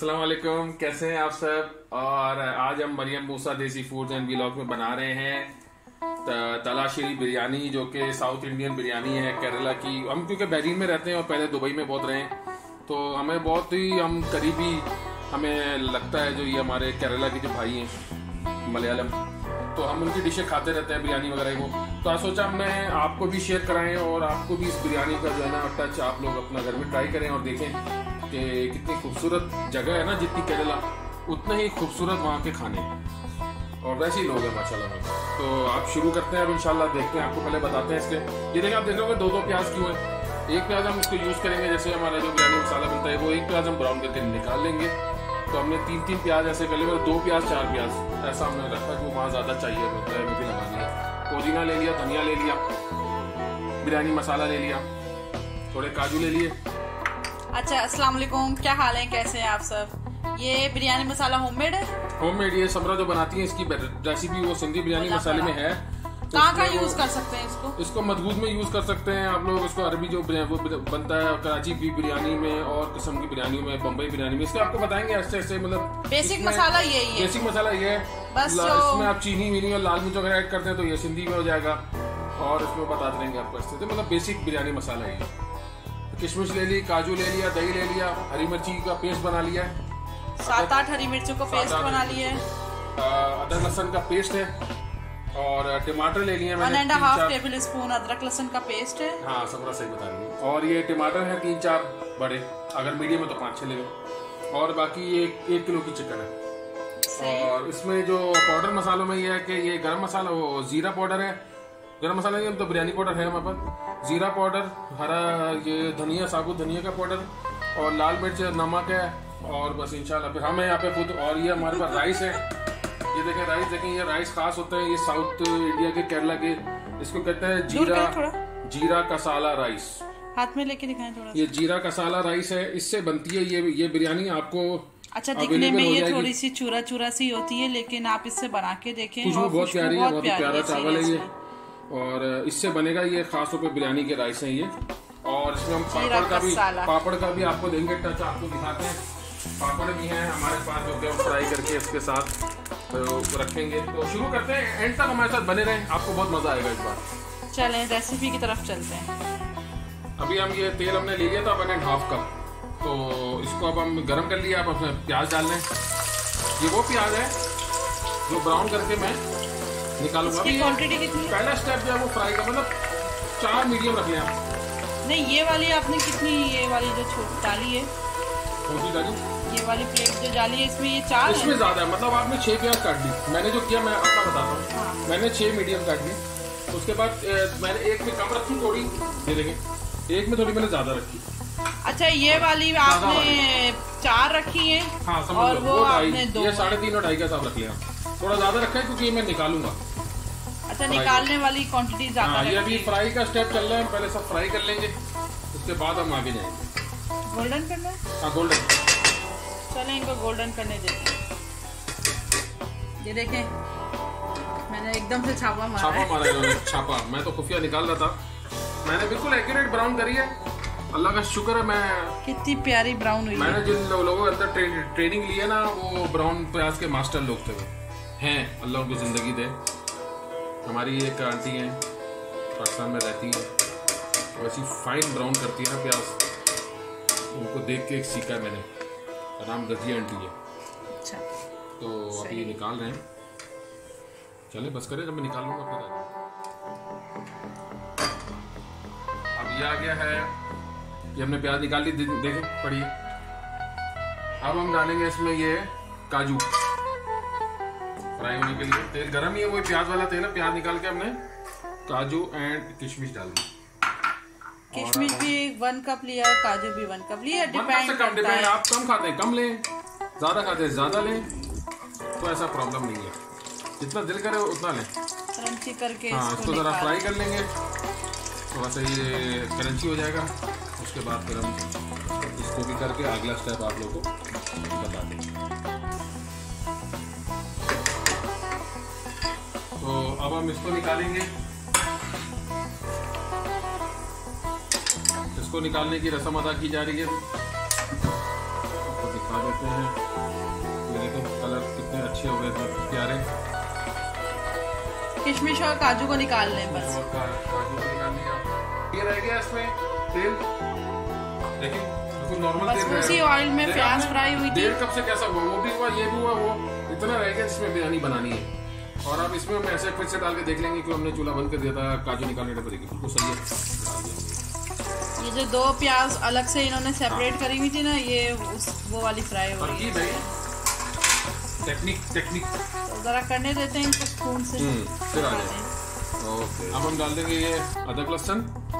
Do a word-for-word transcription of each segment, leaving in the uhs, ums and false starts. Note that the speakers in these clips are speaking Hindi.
अस्सलाम वालेकुम, कैसे हैं आप सब। और आज हम मरियम मूसा देसी फूड्स एंड व्लॉग में बना रहे हैं तलाशरी बिरयानी, जो कि साउथ इंडियन बिरयानी है केरला की। हम क्योंकि बहरीन में रहते हैं और पहले दुबई में बहुत रहे हैं, तो हमें बहुत ही हम करीबी हमें लगता है जो ये हमारे केरला के जो भाई हैं मलयालम, तो हम उनकी डिशें खाते रहते हैं बिरयानी वगैरह को। तो आज सोचा हमने आपको भी शेयर कराएं और आपको भी इस बिरयानी का जो है ना टच आप लोग अपना घर में ट्राई करें और देखें कि कितनी खूबसूरत जगह है ना, जितनी केरला उतने ही खूबसूरत वहाँ के खाने हैं और वैसे ही लोग हैं माशाल्लाह। तो आप शुरू करते हैं अब इंशाल्लाह, देखते हैं। आपको पहले बताते हैं इसके, ये देखिए आप देख रहे हो दो दो प्याज क्यों है। एक प्याज हम इसको यूज़ करेंगे, जैसे हमारा जो बिरयानी मसाला बनता है वो एक प्याज हम ब्राउन करके निकाल लेंगे। तो हमने तीन तीन प्याज ऐसे कर लिए, दो प्याज चार प्याज ऐसा हमने रखा जो वहाँ ज़्यादा चाहिए होता है मुझे लगा लिया। पुदीना ले लिया, धनिया ले लिया, बिरयानी मसाला ले लिया, थोड़े काजू ले लिए। अच्छा, अस्सलाम वालेकुम, क्या हाल है, कैसे हैं आप सब। ये बिरयानी मसाला होममेड है? होममेड, ये समरा जो बनाती है इसकी रेसिपी वो सिंधी बिरयानी मसाले में है। कहाँ कहाँ यूज कर सकते हैं इसको? इसको मदगूद में यूज कर सकते हैं आप लोग। इसको अरबी जो वो बनता है कराची की बिरयानी में और किस्म की बिरयानी में, बम्बई बिरयानी में, इसको आपको बताएंगे ऐसे ऐसे। मतलब बेसिक मसाला यही है, बेसिक मसाला ये है बस। इसमें आप चीनी वीनी और लाल मिर्च वगैरह ऐड करते हैं तो ये सिंधी में हो जाएगा, और इसमें बताते रहेंगे आपको ऐसे। तो मतलब बेसिक बिरयानी मसाला है। किशमिश ले ली, काजू ले लिया, दही ले लिया, हरी मिर्ची का पेस्ट बना लिया है, सात आठ हरी मिर्चों का पेस्ट बना लिया है, अदरक लहसुन का पेस्ट है, और टमाटर ले लिए one and half tablespoon अदरक लहसुन का पेस्ट है। हाँ, सब सही बता रही है। और ये टमाटर है तीन चार बड़े, अगर मीडियम है तो पाँच छह ले लो। और बाकी ये एक किलो की चिकन है। और इसमें जो पाउडर मसालों में ये है कि ये गरम मसाला, वो जीरा पाउडर है, गरम मसाला नहीं तो बिरयानी पाउडर है हमारे पास, जीरा पाउडर, हरा ये धनिया, साबुत धनिया का पाउडर, और लाल मिर्च, नमक है, और बस इंशाल्लाह। फिर हमें यहाँ पे खुद, और ये हमारे पास राइस है, ये देखें राइस, देखें ये राइस खास होते हैं ये साउथ इंडिया के केरला के, इसको कहते हैं जीरा जीरा कसाला राइस। हाथ में लेके दिखाएं थोड़ा। ये जीरा कसाला राइस है, इससे बनती है ये ये बिरयानी आपको। अच्छा, दिखने में ये थोड़ी सी चूरा चूरा सी होती है, लेकिन आप इससे बना के देखें, खुशबू बहुत प्यारी है, बहुत प्यारा चावल है ये, और इससे बनेगा ये खास तौर पे बिरयानी के राइस है ये। और इसमें हम पापड़ का भी पापड़ का भी आपको देंगे टच, आपको दिखाते हैं। पापड़ भी हैं हमारे पास जो कि फ्राई करके इसके साथ तो रखेंगे। तो शुरू करते हैं, एंड तक हमारे साथ बने रहें, आपको बहुत मजा आएगा इस बार। चलें रेसिपी की तरफ चलते हैं। अभी हम ये तेल हमने ले लिया था वन एंड हाफ कप, तो इसको अब हम गरम कर लिया। अब उसमें प्याज डाल लें। ये वो प्याज है जो ब्राउन करके मैं निकालूंगा। क्वांटिटी कितनी? पहला स्टेप जो है वो फ्राई का, मतलब चार मीडियम रख लिया। नहीं, ये वाली आपने कितनी, ये वाली जो छोटी डाली है, छोटी डाली, ये वाली प्लेट जो डाली है, इसमें ये चार है? इसमें ज्यादा है, मतलब आपने छह प्याज काट ली। मैंने जो किया मैं अपना बताता हूँ। हाँ। मैंने छह मीडियम काट ली, उसके बाद मैंने एक में कम रखी थोड़ी, ये देखें, एक में थोड़ी मैंने ज्यादा रखी। अच्छा, ये वाली आपने चार रखी है? हाँ, और वो, वो आपने दो, ये साढ़े तीन और ढाई का हिसाब रख लिया। थोड़ा ज्यादा रखा है क्योंकि ये मैं निकालूंगा। अच्छा, निकालने वाली क्वांटिटी ज्यादा है। ये अभी फ्राई का स्टेप चल रहा है, पहले सब फ्राई कर लेंगे, उसके बाद हम आगे जाएंगे। गोल्डन करना है? हाँ, गोल्डन। चलें इनको गोल्डन करने देते हैं। ये देखें, मैंने एकदम से छापा मारा छापा मारा है छापा। मैं तो खुफिया निकाल रहा था, मैंने बिल्कुल एक्यूरेट ब्राउन करी है, अल्लाह का शुक्र है। मैं कितनी प्यारी ब्राउन हुई। मैंने जिन लोगों के अंदर ट्रे, ट्रेनिंग ली है ना, वो ब्राउन प्याज के मास्टर लोग थे, हैं, अल्लाह उनको जिंदगी दे। हमारी एक आंटी हैं पाकिस्तान में रहती है, वैसी फाइन ब्राउन करती है ना प्याज, उनको देख के एक सीखा मैंने। राम रजिया आंटी है। अच्छा, तो अभी ये निकाल रहे हैं। चले बस करें, जब मैं निकाल लूंगा फिर। अब ये आ गया है, ये हमने प्याज निकाल ली, देखें पढ़िए। अब हम डालेंगे इसमें ये काजू फ्राई होने के लिए। तेल गरम ही है, वही प्याज वाला तेल है। प्याज निकाल के हमने काजू एंड किशमिश डाल दी। किशमिश भी वन कप लिया, काजू भी वन कप लिया। डिपेंड करता है, आप कम खाते हैं कम लें, ज्यादा खाते हैं ज्यादा लें, तो ऐसा प्रॉब्लम नहीं है। जितना दिल करे उतना लें, क्रंची करके। हाँ, इसको जरा फ्राई कर लेंगे, थोड़ा सा ये क्रंची हो जाएगा। उसके बाद फिर हम इसको भी करके अगला स्टेप आप लोगों को बता देंगे। तो अब हम इसको निकालेंगे। इसको निकालने की रस्म अदा की जा रही है। आपको दिखा देते हैं। ये देखो कलर कितने अच्छे हो गए थे, प्यारे। किशमिश और काजू को निकाल लें बस। और का, काजू को निकाल लिया। ये रह गया इसमें तेल, देखिए बिल्कुल नॉर्मल तेल। बस उसी ऑयल में प्याज फ्राई हुई थी। डेढ़ कप से कैसा हुआ, वो भी हुआ, ये भी हुआ, वो इतना रह गया जिसमें बिरयानी बनानी है। और अब इसमें हम ऐसे फिर से डाल के देख लेंगे कि हमने चूल्हा बंद कर दिया था काजू निकालने के तरीके बिल्कुल सही है। ये जो दो प्याज अलग से इन्होंने सेपरेट करी हुई थी ना, ये उस वो वाली फ्राई हो रही है। टेक्निक टेक्निक तो जरा करने देते हैं इनको स्पून से, फिर आ जाए। ओके, अब हम डाल देंगे ये अदरक लहसुन,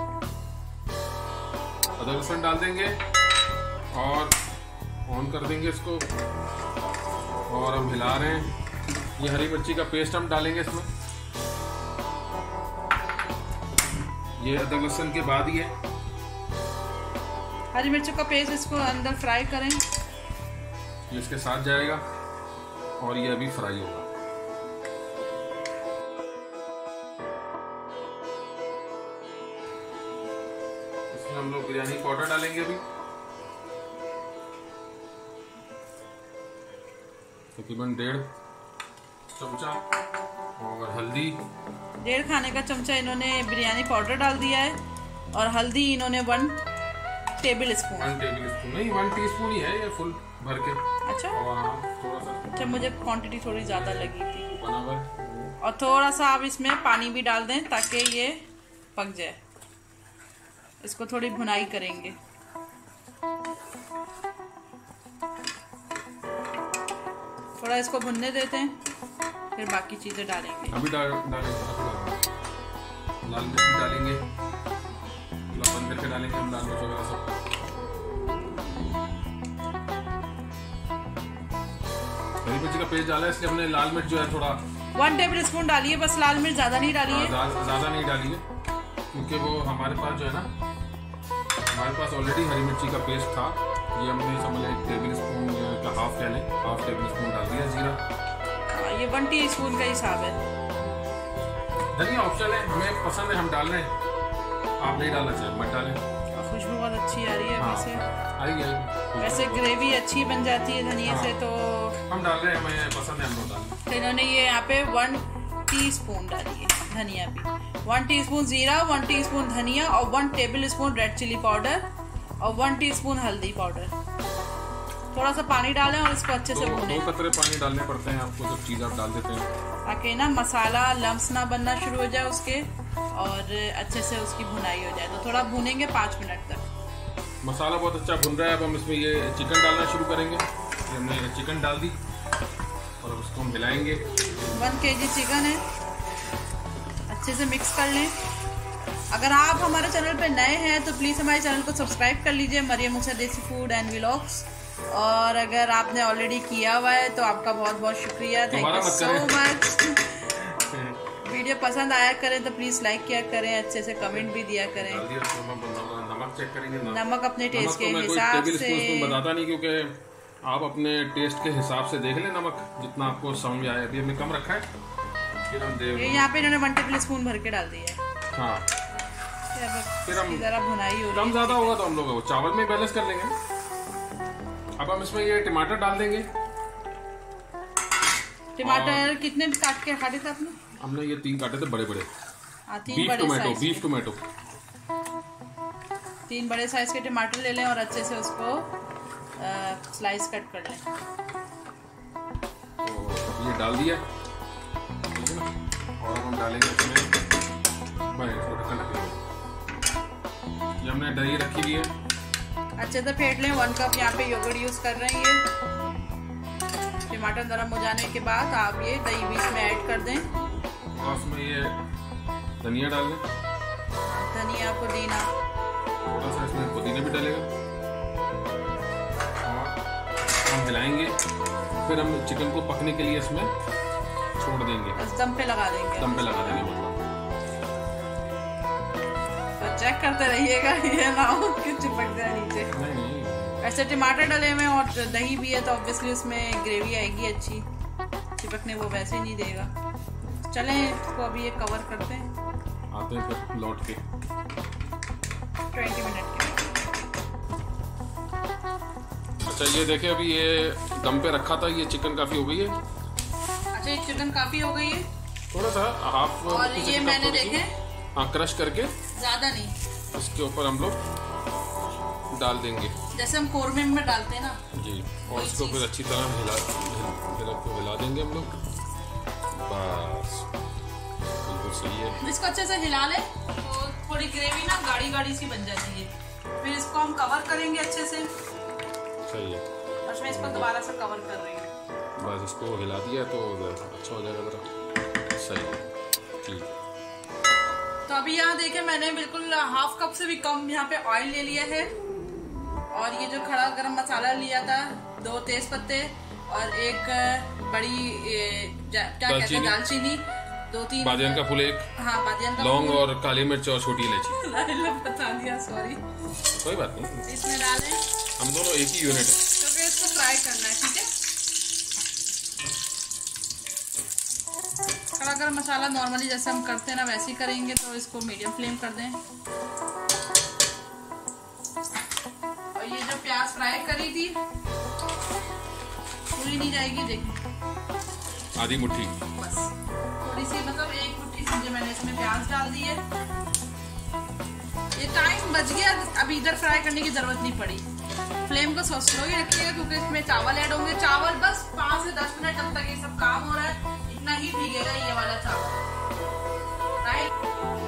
अदरक लहसुन डाल देंगे और ऑन कर देंगे इसको। और हम हिला रहे हैं। ये हरी मिर्ची का पेस्ट हम डालेंगे इसमें। ये अदरक लहसुन के बाद ये हरी मिर्चों का पेस्ट, इसको अंदर फ्राई करें। ये इसके साथ जाएगा और ये अभी फ्राई होगा। इसमें हम लोग बिरयानी पाउडर डालेंगे अभी, तकरीबन डेढ़ चमचा। और हल्दी डेढ़ खाने का चमचा इन्होंने बिरयानी पाउडर डाल दिया है। और हल्दी इन्होंने one tablespoon one tablespoon नहीं, वन टीस्पून ही है ये फुल भर के। अच्छा, थोड़ा सा अच्छा मुझे क्वांटिटी थोड़ी ज़्यादा लगी थी। बराबर। और थोड़ा सा आप इसमें पानी भी डाल दें ताकि ये पक जाए। इसको थोड़ी भुनाई करेंगे। थोड़ा इसको भुनने देते हैं, फिर बाकी चीज़ें डालेंगे। अभी डाल डालेंगे लाल मिर्च डालेंगे, बंद करके डालेंगे हम लाल मिर्च वगैरह सब। हरी मिर्ची का पेस्ट डाला है, इसलिए हमने लाल मिर्च जो है थोड़ा वन टेबल स्पून डालिए बस, लाल मिर्च ज्यादा नहीं डालिए। ज्यादा नहीं डालिए क्योंकि वो हमारे पास जो है ना, हमारे पास ऑलरेडी हरी मिर्ची का पेस्ट था। ये हमने समझ एक टेबल स्पून का हाफ कह लें, हाफ टेबल स्पून डाल दिया जीरा। ये वन टी स्पून का हिसाब है। धनिया ऑप्शनल है, हमें पसंद है हम डाल रहे हैं, आप नहीं डालना चाहें मत डालें। खुशबू बहुत अच्छी आ रही है। हाँ, वैसे आएगी आएगी। वैसे ग्रेवी अच्छी बन जाती है धनिया हाँ, से, तो हम डाल रहे हैं, हमें पसंद है हम लोग डाल। तो इन्होंने ये यहाँ पे वन टीस्पून डाली है धनिया भी, वन टीस्पून जीरा, वन टीस्पून धनिया और one tablespoon red chilli powder और वन टीस्पून हल्दी पाउडर। थोड़ा सा पानी डालें और इसको अच्छे से भूनें। दो कतरे पानी डालने पड़ते हैं आपको, जब चीज़ आप डाल देते हैं ताकि ना मसाला लम्स ना बनना शुरू हो जाए उसके, और अच्छे से उसकी भुनाई हो जाए। तो थोड़ा भूनेंगे पाँच मिनट तक। मसाला बहुत अच्छा भुन रहा है। अब हम इसमें ये चिकन डालना शुरू करेंगे। हमने चिकन डाल दी और अब उसको हम हिलाएंगे। वन के जी चिकन है, अच्छे से मिक्स कर लें। अगर आप हमारे चैनल पे नए हैं तो प्लीज़ हमारे चैनल को सब्सक्राइब कर लीजिए, मरियम मूसा देसी फूड एंड व्लॉग्स। और अगर आपने ऑलरेडी किया हुआ है तो आपका बहुत बहुत शुक्रिया, thank you so much. Video पसंद आया करें तो प्लीज़ लाइक किया करें, अच्छे से कमेंट भी दिया करें। नमक चेक करेंगे, नमक अपने टेस्ट के हिसाब से। बताता नहीं क्योंकि आप अपने टेस्ट के हिसाब से देख लें नमक जितना आपको समझ में आए। अभी हमने कम रखा है, फिर हम दे यहाँ पे इन्होंने वन टेबल स्पून भर के डाल दिया है। हाँ, फिर हम जरा भुनाई हो, कम ज्यादा होगा तो हम लोग चावल में बैलेंस कर लेंगे। अब हम इसमें ये टमाटर डाल देंगे। टमाटर कितने काट के काटे थे आपने? हमने ये तीन काटे थे बड़े बड़े। तीन बड़े टोमेटो, बीफ टोमेटो। तीन बड़े साइज के टमाटर ले लें और अच्छे से उसको स्लाइस कट कर लें। तो ये डाल दिया और हम डालेंगे इसमें, इसको ढक्कन रखेंगे। ये हमने दही रखी हुई है, अच्छे से फेंट लें। वन कप यहाँ पे योगर्ट यूज कर रहे हैं। ये टमाटर नरम हो जाने के बाद आप ये दही भी इसमें ऐड कर दें और उसमें ये धनिया डाल दें, धनिया पुदीना, थोड़ा सा इसमें पुदीना भी डालेगा। और हम हिलाएंगे, फिर हम चिकन को पकने के लिए इसमें छोड़ देंगे, बस दम पे लगा देंगे। दम पे लगा देंगे मतलब। तो चेक करते रहिएगा ये ना हो कि चिपक जाए नीचे। नहीं नहीं, ऐसे टमाटर डले हुए और दही भी है तो ऑब्वियसली उसमें ग्रेवी आएगी अच्छी, चिपकने वो वैसे नहीं देगा। चलें इसको अभी ये कवर करते हैं, आते हैं फिर लौट के ट्वेंटी मिनट के। अच्छा अच्छा ये देखे, अभी ये दम पे रखा था, ये चिकन काफी हो गई है। अच्छा ये चिकन काफी हो गई है, थोड़ा सा हाफ। और ये मैंने देखे हाँ क्रश करके, ज्यादा नहीं, इसके ऊपर हम लोग डाल देंगे जैसे हम कोरमे में डालते हैं ना जी। और इसको फिर अच्छी तरह हिला हिला को हिला देंगे हम लोग। बस बिल्कुल सही है। इसको अच्छे से हिला ले तो थोड़ी ग्रेवी ना गाढ़ी गाढ़ी सी बन जाती है। फिर इसको हम कवर करेंगे अच्छे से। सही है। और मैं इसको दोबारा से कवर कर रही हूँ। बस इसको हिला दिया तो अच्छा हो जाएगा जरा। सही है, ठीक। तो अभी यहाँ देखे मैंने बिल्कुल हाफ कप से भी कम यहाँ पे ऑयल ले लिया है। और ये जो खड़ा गरम मसाला लिया था, दो तेज पत्ते और एक बड़ी क्या कहते हैं दालचीनी, दो तीन बादियान का फूल एक, हाँ बादियान का लौंग और काली मिर्च और छोटी इलायची। बता दिया, सॉरी। कोई बात नहीं, इसमें डालें। हम दोनों एक ही यूनिट है, क्योंकि इसको फ्राई करना है। ठीक है, खड़ा गरम मसाला नॉर्मली जैसे हम करते हैं ना वैसे ही करेंगे। तो इसको मीडियम फ्लेम कर दें। और ये जो प्याज फ्राई करी थी पूरी नहीं जाएगी, देखिए आधी मुट्ठी बस, थोड़ी सी, मतलब एक मुट्ठी समझे मैंने इसमें प्याज डाल दी है। ये टाइम बच गया, अभी इधर फ्राई करने की जरूरत नहीं पड़ी। फ्लेम को स्लो ही रखिएगा क्योंकि इसमें चावल ऐड होंगे। चावल बस पाँच से दस मिनट जब तक ये सब काम हो रहा है इतना ही भीगेगा ये वाला चावल, राइट।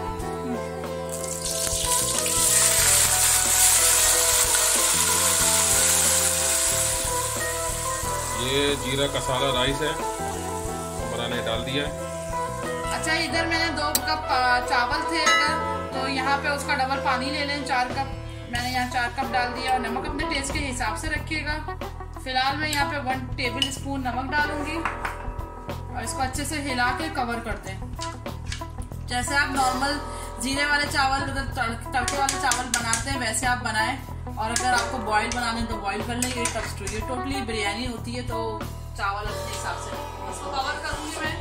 ये जीरा कसाला राइस है, हमारा ने डाल दिया है। अच्छा इधर मैंने दो कप चावल थे, अगर तो यहाँ पे उसका डबल पानी ले लें, चार कप। मैंने यहाँ चार कप डाल दिया। और नमक अपने टेस्ट के हिसाब से रखिएगा। फिलहाल मैं यहाँ पे वन टेबल स्पून नमक डालूंगी और इसको अच्छे से हिला के कवर कर दें। जैसे आप नॉर्मल जीरे वाले चावल, तड़के वाले चावल बनाते हैं वैसे आप बनाएं। और अगर आपको बॉईल बनाने तो बॉईल कर लें। ये ये टोटली बिरयानी होती है, तो चावल अपने हिसाब से इसको कवर करूंगी मैं।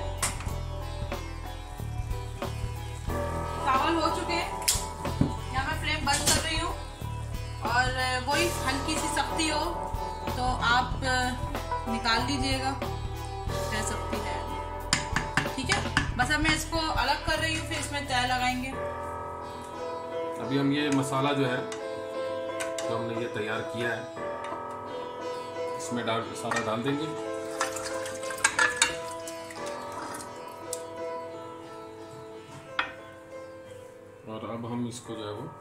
चावल हो चुके हैं, यहाँ मैं फ्लेम बंद कर रही हूँ। और वही हल्की सी सख्ती हो तो आप निकाल लीजिएगा, रह सकती है। ठीक है, बस अब मैं इसको अलग कर रही हूँ, फिर इसमें तय लगाएंगे। अभी हम ये मसाला जो है तो हमने ये तैयार किया है, इसमें डाल सारा डाल देंगे। और अब हम इसको जो है वो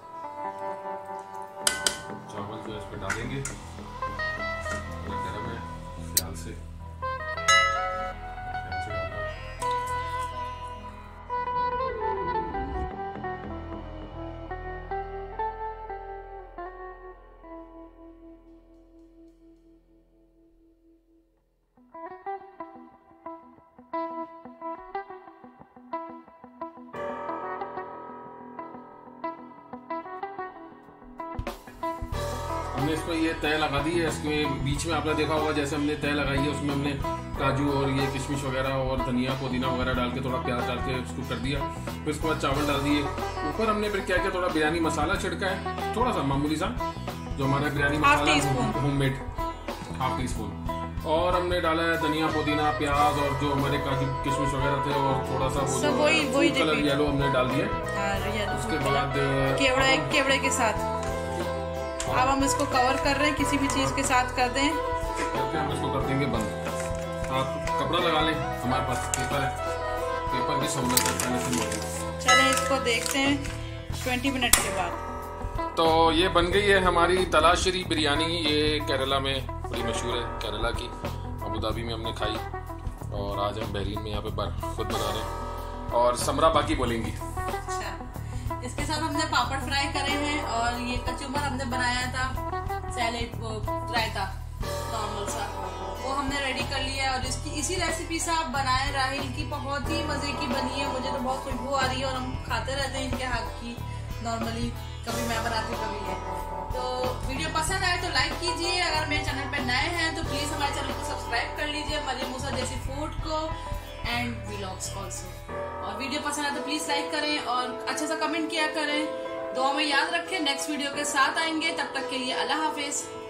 चावल जो है इस पे डालेंगे। गरम है, ख्याल से ख्याल से डालना। हमने इसको ये तय लगा दी है। इसके बीच में आपने देखा होगा जैसे हमने तय लगाई है, उसमें हमने काजू और ये किशमिश वगैरह और धनिया पुदीना वगैरह डाल के थोड़ा प्याज डाल के उसको कर दिया। फिर उसके बाद चावल डाल दिए। ऊपर हमने फिर क्या किया, थोड़ा बिरयानी मसाला छिड़का है, थोड़ा सा मामूली सा, जो हमारा biryani masala homemade, half teaspoon. और हमने डाला है धनिया पुदीना प्याज और जो हमारे काजू किशमिश वगैरह थे, और थोड़ा सा वो जो कलर येलो हमने डाल दिया। उसके बाद केवड़े केवड़े के साथ अब हम इसको कवर कर रहे हैं, किसी भी चीज के साथ कर दें करके हम इसको कर देंगे बंद। आप कपड़ा लगा लें, हमारे पास पेपर है, पेपर की सहूलत है। चलें इसको देखते हैं बीस मिनट के बाद। तो ये बन गई है हमारी तलाशरी बिरयानी। ये केरला में बड़ी मशहूर है, केरला की। अबू धाबी में हमने खाई और आज हम बहरीन में यहाँ पे खुद बना रहे हैं। और समरा बाकी बोलेंगी। अच्छा, इसके साथ हमने पापड़ फ्राई करे हैं और ये कचुम्बर हमने बनाया था, सैलेड को रायता नॉर्मल सा, वो हमने रेडी कर लिया। और इसकी इसी रेसिपी से आप बनाए, राहिल की बहुत ही मजे की बनी है। मुझे तो बहुत खुशबू आ रही है और हम खाते रहते हैं इनके हाथ की नॉर्मली, कभी मैं बनाती हूँ कभी है। तो वीडियो पसंद आए तो लाइक कीजिए। अगर मेरे चैनल पर नए हैं तो प्लीज हमारे चैनल को सब्सक्राइब कर लीजिए, मरियम मूसा देसी फूड को एंड व्लॉग्स ऑल्सो। और वीडियो पसंद आए तो प्लीज लाइक करें और अच्छा सा कमेंट किया करें। दुआ में याद रखें, नेक्स्ट वीडियो के साथ आएंगे। तब तक के लिए अल्लाह हाफिज।